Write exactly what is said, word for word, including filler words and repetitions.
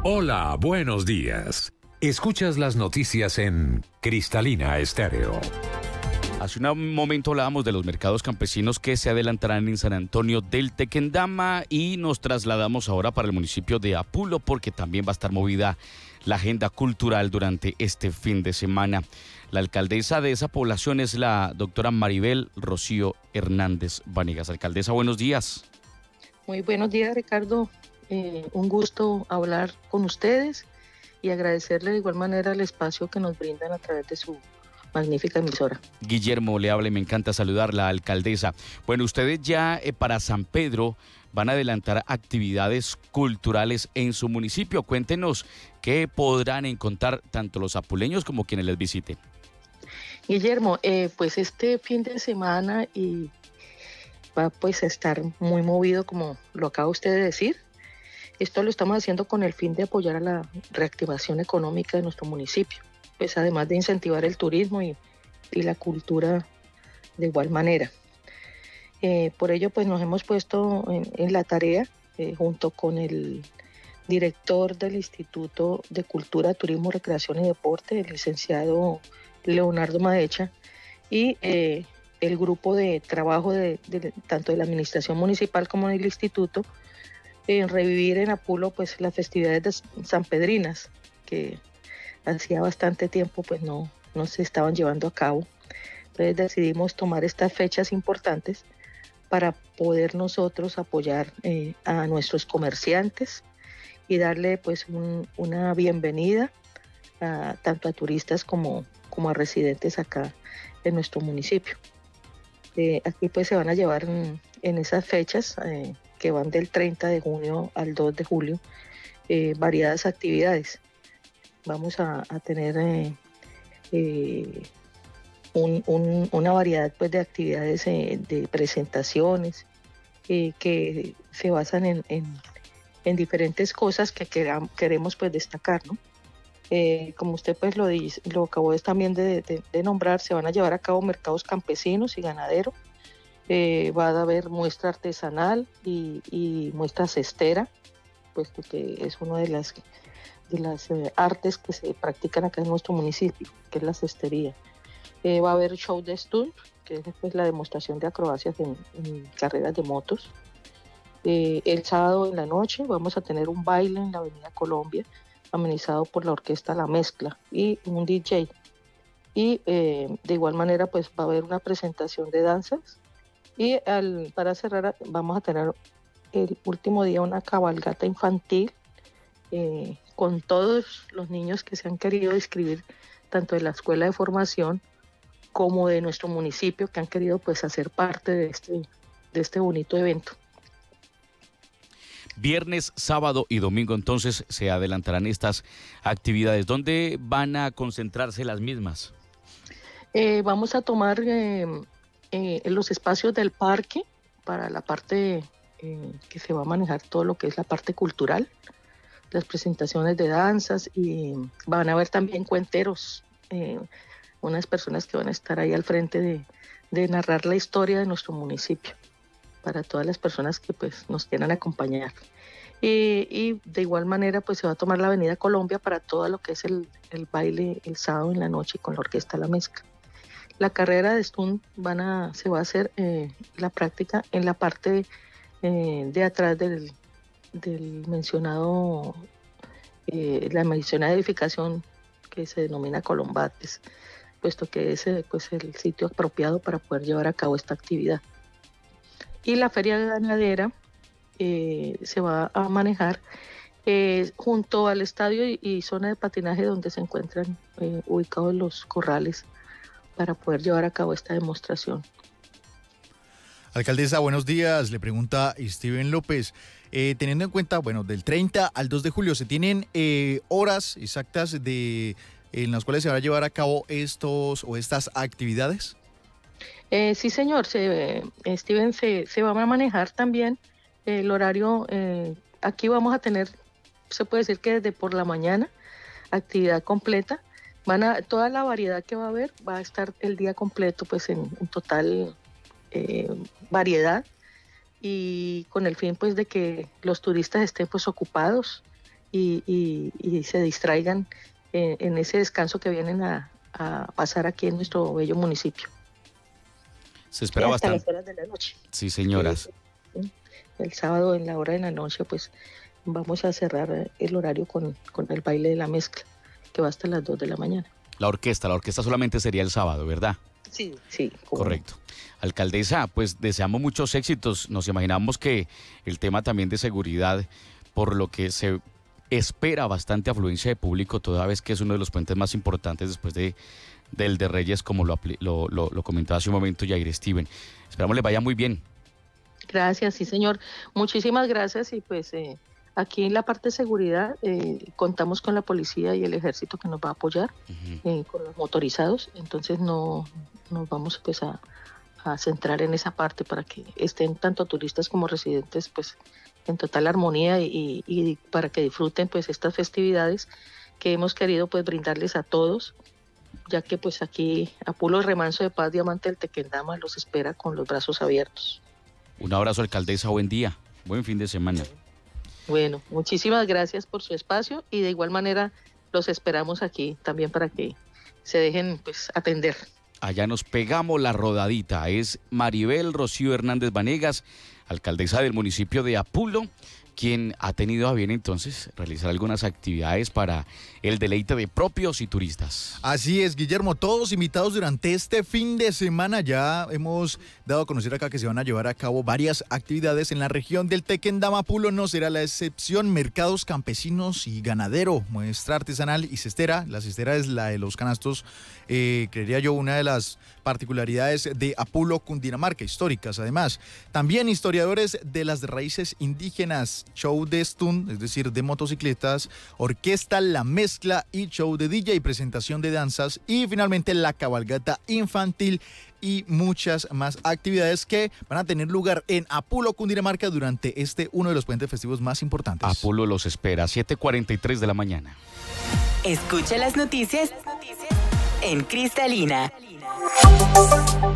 Hola, buenos días. Escuchas las noticias en Cristalina Estéreo. Hace un momento hablábamos de los mercados campesinos que se adelantarán en San Antonio del Tequendama y nos trasladamos ahora para el municipio de Apulo porque también va a estar movida la agenda cultural durante este fin de semana. La alcaldesa de esa población es la doctora Maribel Rocío Hernández Vanegas. Alcaldesa, buenos días. Muy buenos días, Ricardo. Eh, un gusto hablar con ustedes y agradecerle de igual manera el espacio que nos brindan a través de su magnífica emisora. Guillermo le habla y me encanta saludar la alcaldesa. Bueno, ustedes ya eh, para San Pedro van a adelantar actividades culturales en su municipio. Cuéntenos qué podrán encontrar tanto los apuleños como quienes les visiten. Guillermo, eh, pues este fin de semana y va pues a estar muy movido como lo acaba usted de decir. Esto lo estamos haciendo con el fin de apoyar a la reactivación económica de nuestro municipio, pues además de incentivar el turismo y, y la cultura de igual manera. Eh, por ello pues nos hemos puesto en, en la tarea eh, junto con el director del Instituto de Cultura, Turismo, Recreación y Deporte, el licenciado Leonardo Maecha, y eh, el grupo de trabajo de, de, tanto de la administración municipal como del instituto, en revivir en Apulo pues las festividades de sanpedrinas que hacía bastante tiempo pues no, no se estaban llevando a cabo. Entonces decidimos tomar estas fechas importantes para poder nosotros apoyar eh, a nuestros comerciantes y darle pues un, una bienvenida a, tanto a turistas como, como a residentes acá en nuestro municipio. Eh, aquí pues se van a llevar en, en esas fechas eh, que van del treinta de junio al dos de julio, eh, variadas actividades. Vamos a, a tener eh, eh, un, un, una variedad pues, de actividades eh, de presentaciones eh, que se basan en, en, en diferentes cosas que queram, queremos pues, destacar, ¿no? Eh, como usted pues lo, dice, lo acabó de, también de, de, de nombrar, se van a llevar a cabo mercados campesinos y ganaderos. Eh, va a haber muestra artesanal y, y muestra cestera, puesto que es una de las, de las eh, artes que se practican acá en nuestro municipio, que es la cestería. Eh, va a haber show de stunt, que es pues, la demostración de acrobacias en, en carreras de motos. Eh, el sábado en la noche vamos a tener un baile en la Avenida Colombia, amenizado por la orquesta La Mezcla y un D J. Y eh, de igual manera pues va a haber una presentación de danzas. Y al, para cerrar vamos a tener el último día una cabalgata infantil eh, con todos los niños que se han querido inscribir tanto de la escuela de formación como de nuestro municipio que han querido pues hacer parte de este, de este bonito evento. Viernes, sábado y domingo entonces se adelantarán estas actividades. ¿Dónde van a concentrarse las mismas? Eh, vamos a tomar eh, eh, los espacios del parque para la parte eh, que se va a manejar todo lo que es la parte cultural, las presentaciones de danzas y van a haber también cuenteros, eh, unas personas que van a estar ahí al frente de, de narrar la historia de nuestro municipio para todas las personas que pues nos quieran acompañar. Y, y de igual manera pues se va a tomar la Avenida Colombia para todo lo que es el, el baile el sábado en la noche con la orquesta La Mezcla. La carrera de stunt van a, se va a hacer eh, la práctica en la parte eh, de atrás del, del mencionado, eh, la mencionada edificación que se denomina Colombates, puesto que es pues, el sitio apropiado para poder llevar a cabo esta actividad. Y la feria ganadera eh, se va a manejar eh, junto al estadio y, y zona de patinaje donde se encuentran eh, ubicados los corrales para poder llevar a cabo esta demostración. Alcaldesa, buenos días. Le pregunta Steven López. Eh, teniendo en cuenta, bueno, del treinta al dos de julio, ¿se tienen eh, horas exactas de en las cuales se van a llevar a cabo estos o estas actividades? Eh, sí, señor, se, eh, Steven, se, se va a manejar también eh, el horario. Eh, aquí vamos a tener, se puede decir que desde por la mañana, actividad completa. Van a, toda la variedad que va a haber va a estar el día completo, pues en, en total eh, variedad y con el fin pues de que los turistas estén pues ocupados y, y, y se distraigan en, en ese descanso que vienen a, a pasar aquí en nuestro bello municipio. Se espera Sí, hasta bastante. las horas de la noche. Sí, señoras. Sí, el sábado en la hora de la noche pues vamos a cerrar el horario con, con el baile de la mezcla, que va hasta las dos de la mañana. La orquesta, la orquesta solamente sería el sábado, ¿verdad? Sí, sí. como- Correcto. Alcaldesa, pues deseamos muchos éxitos. Nos imaginamos que el tema también de seguridad, por lo que se espera bastante afluencia de público, toda vez que es uno de los puentes más importantes después de, del de Reyes, como lo, apli- lo, lo, lo comentaba hace un momento Yair Steven. Esperamos les vaya muy bien. Gracias, sí señor. Muchísimas gracias y pues eh, aquí en la parte de seguridad eh, contamos con la policía y el ejército que nos va a apoyar, Ujú. eh, con los motorizados, entonces no nos vamos pues a, a centrar en esa parte para que estén tanto turistas como residentes pues en total armonía y, y para que disfruten pues estas festividades que hemos querido pues brindarles a todos, ya que pues aquí Apulo Remanso de Paz Diamante del Tequendama los espera con los brazos abiertos. Un abrazo, alcaldesa. Buen día. Buen fin de semana. Bueno, muchísimas gracias por su espacio y de igual manera los esperamos aquí también para que se dejen pues atender. Allá nos pegamos la rodadita. Es Maribel Rocío Hernández Vanegas, alcaldesa del municipio de Apulo, quien ha tenido a bien entonces realizar algunas actividades para el deleite de propios y turistas. Así es, Guillermo, todos invitados durante este fin de semana. Ya hemos dado a conocer acá que se van a llevar a cabo varias actividades en la región del Tequendama. Apulo no será la excepción. Mercados campesinos y ganadero, muestra artesanal y cestera. La cestera es la de los canastos, eh, creería yo, una de las particularidades de Apulo, Cundinamarca, históricas además. También historiadores de las raíces indígenas, show de stunt, es decir, de motocicletas, orquesta La Mezcla y show de D J, presentación de danzas y finalmente la cabalgata infantil y muchas más actividades que van a tener lugar en Apulo, Cundinamarca durante este uno de los puentes festivos más importantes. Apulo los espera, siete cuarenta y tres de la mañana. Escucha las noticias en Cristalina.